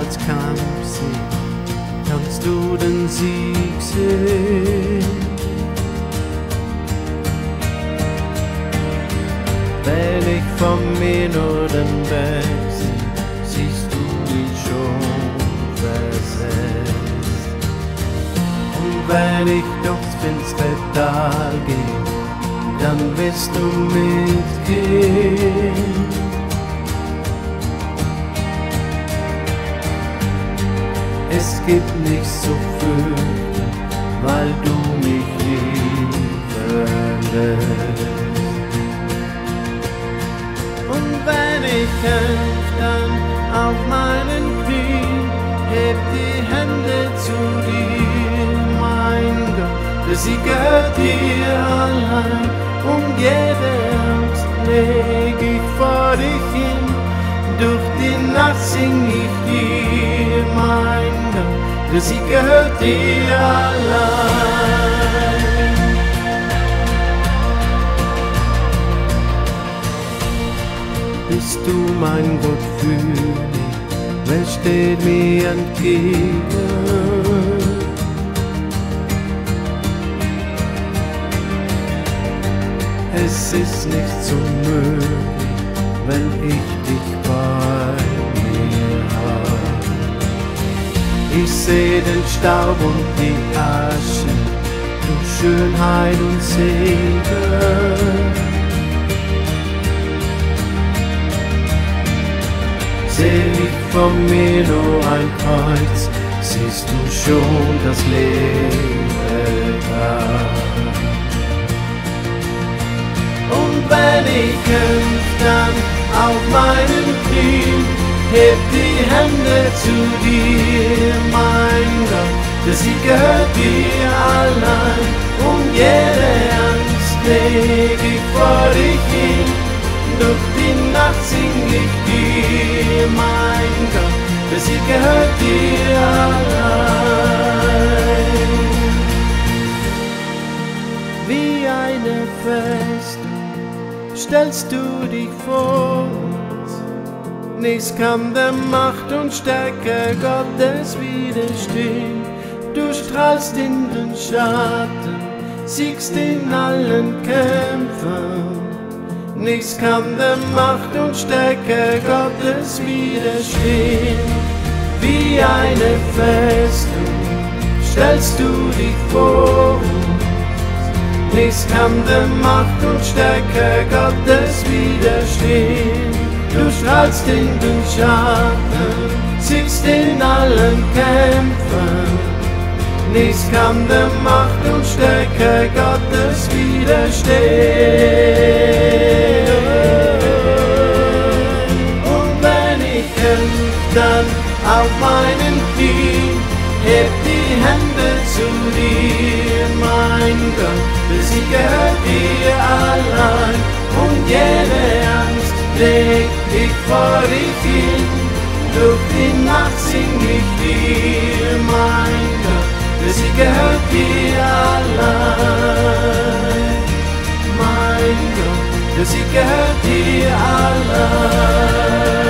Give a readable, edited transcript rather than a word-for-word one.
als Kampfsieg kannst du den Sieg sehen. Wenn ich von mir nur den Berg sehe, siehst du ihn schon versetzt. Und wenn ich durchs finstre Tal gehe, dann wirst du mitgeh'n. Es gibt nichts zu fürchten, weil du mich nie verlässt. Und wenn ich kämpf, dann auf meinen Knien, heb die Hände zu dir, mein Gott, der Sieg gehört dir allein. Und jede Angst leg ich vor dich hin, durch die Nacht sing ich dir, mein Gott, der Sieg gehört dir allein. Bist du mein Gott für mich, wer steht mir entgegen? Es ist nicht so möglich, wenn ich dich bei mir hab. Ich seh den Staub und die Asche, du Schönheit und Segen. Seh ich von mir nur ein Kreuz, siehst du schon das Leben da. Und wenn ich kämpf, dann auf meinen Knien, heb die Hände zu dir, mein Gott, der Sieg gehört dir allein. Und jede Angst leg ich vor dich hin, durch die Nacht sing ich dir, mein Gott, der Sieg gehört dir allein. Wie eine Festung stellst du dich vor uns, nichts kann der Macht und Stärke Gottes widerstehen. Du strahlst in den Schatten, siegst in allen Kämpfen. Nichts kann der Macht und Stärke Gottes widerstehen. Wie eine Festung stellst du dich vor uns, nichts kann der Macht und Stärke Gottes widerstehen. Du strahlst in den Schatten, siegst in allen Kämpfen. Nichts kann der Macht und Stärke Gottes widerstehen. Und wenn ich kämpf, dann auf meinen Knien, heb die Hände zu dir, mein Gott, der Sieg gehört dir allein. Und jede Angst leg ich vor dich hin, durch die Nacht sing ich dir, mein Gott, der Sieg gehört dir allein. Mein Gott, der Sieg gehört dir allein.